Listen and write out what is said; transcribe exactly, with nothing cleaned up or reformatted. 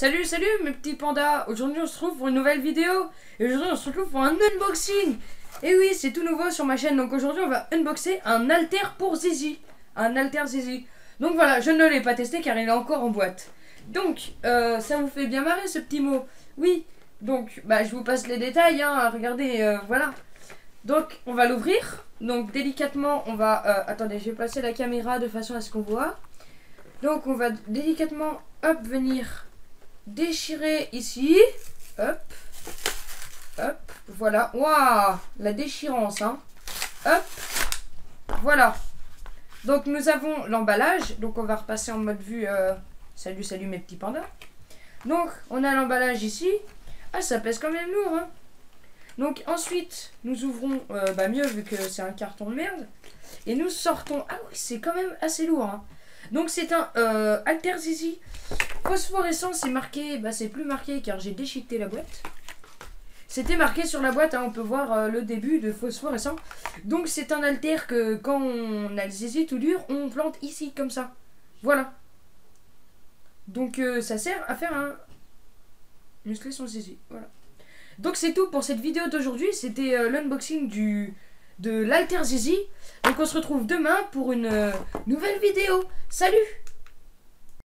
Salut, salut mes petits pandas. Aujourd'hui on se retrouve pour une nouvelle vidéo. Et aujourd'hui on se retrouve pour un unboxing. Et oui, c'est tout nouveau sur ma chaîne. Donc aujourd'hui on va unboxer un halter pour Zizi. Un halter Zizi. Donc voilà, je ne l'ai pas testé car il est encore en boîte. Donc euh, ça vous fait bien marrer ce petit mot. Oui, donc bah, je vous passe les détails, hein. Regardez, euh, voilà. Donc on va l'ouvrir. Donc délicatement on va... Euh, attendez, je vais placer la caméra de façon à ce qu'on voit. Donc on va délicatement, hop, venir déchirer ici. Hop. Hop. Voilà. Waouh, la déchirance, hein. Hop. Voilà. Donc nous avons l'emballage. Donc on va repasser en mode vue. Euh, salut, salut mes petits pandas. Donc on a l'emballage ici. Ah, ça pèse quand même lourd, hein. Donc ensuite nous ouvrons, euh, bah mieux vu que c'est un carton de merde. Et nous sortons. Ah oui, c'est quand même assez lourd, hein. Donc c'est un euh, halter Zizi phosphorescent. C'est marqué, bah c'est plus marqué car j'ai déchiqueté la boîte. C'était marqué sur la boîte, hein, on peut voir euh, le début de phosphorescent. Donc c'est un halter que quand on a le Zizi tout dur, on plante ici comme ça. Voilà. Donc euh, ça sert à faire un muscler son Zizi. Voilà. Donc c'est tout pour cette vidéo d'aujourd'hui. C'était euh, l'unboxing du de l'halter Zizi. Donc on se retrouve demain pour une euh, nouvelle vidéo. Salut!